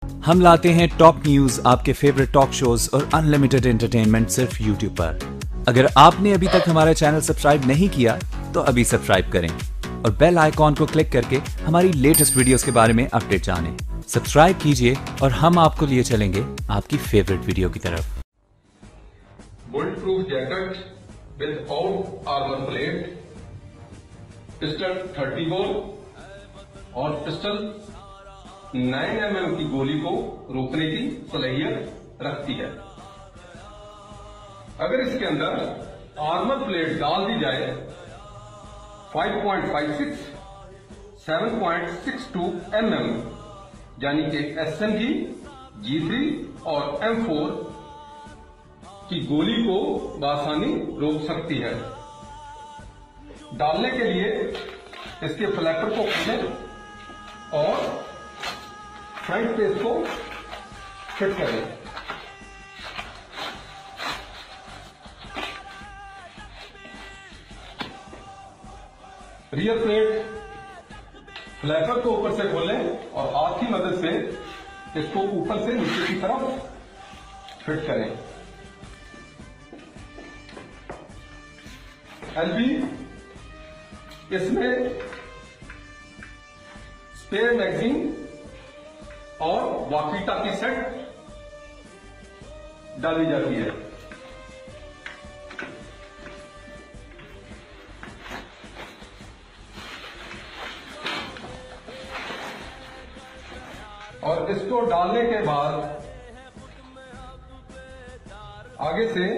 हम लाते हैं टॉप न्यूज, आपके फेवरेट टॉक शोज और अनलिमिटेड एंटरटेनमेंट सिर्फ यूट्यूब पर। अगर आपने अभी तक हमारा चैनल सब्सक्राइब नहीं किया तो अभी सब्सक्राइब करें और बेल आइकॉन को क्लिक करके हमारी लेटेस्ट वीडियोस के बारे में अपडेट जानें। सब्सक्राइब कीजिए और हम आपको लिए चलेंगे आपकी फेवरेट वीडियो की तरफ। Bullet proof jacket without armour plate, pistol 30 bore और पिस्टल 9 mm की गोली को रोकने की सलाहियत रखती है। अगर इसके अंदर आर्मर प्लेट डाल दी जाए 5.56, 7.62 mm यानी कि SMG, G3 और M4 की गोली को बआसानी रोक सकती है। डालने के लिए इसके फ्लैपर को खोलें और फ्रंट पेज को फिट करें। रियर प्लेट फ्लैपर को ऊपर से खोलें और हाथ की मदद से इसको ऊपर से नीचे की तरफ फिट करें। एलबी, इसमें स्पेयर मैगजीन और वॉकी-टॉकी सेट डाली जाती है। और इसको डालने के बाद आगे से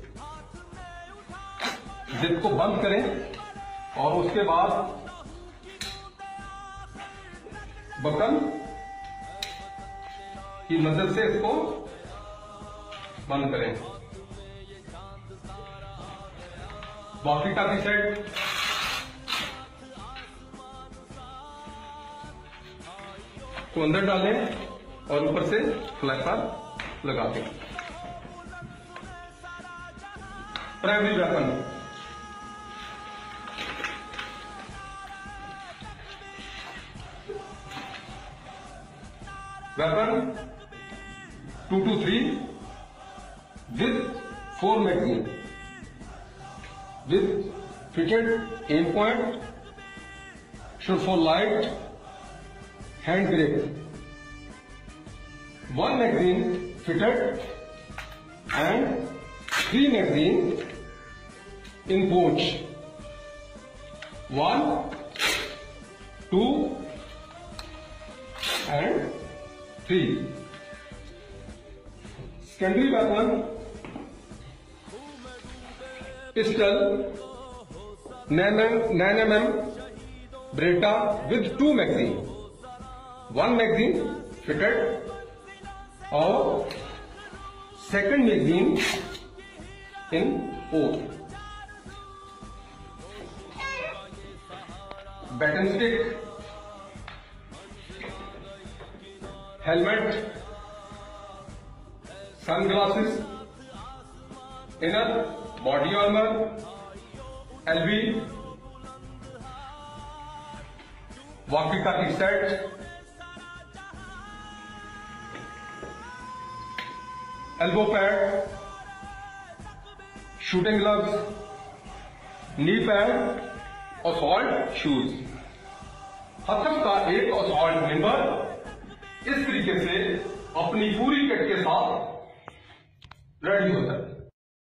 जिप को बंद करें और उसके बाद बटन की मदद से इसको बंद करें। वॉकी-टॉकी सेट को अंदर डालें और ऊपर से फ्लैपर लगा दें। Primary weapon, weapon 223 with 4 magazine with fitted aim point, should for light hand grip, 1 magazine fitted and 3 magazine in pouch, 1, 2 and 3. Secondary weapon, pistol 9 mm Beretta with 2 magazine, 1 magazine fitted और second magazine in pouch. Baton stick, helmet, sunglasses, inner body armor, LV, walkie-talkie set, elbow pad, shooting gloves, knee pad, assault shoes। हथक का एक assault member इस तरीके से अपनी पूरी kit के साथ रेडी होता है।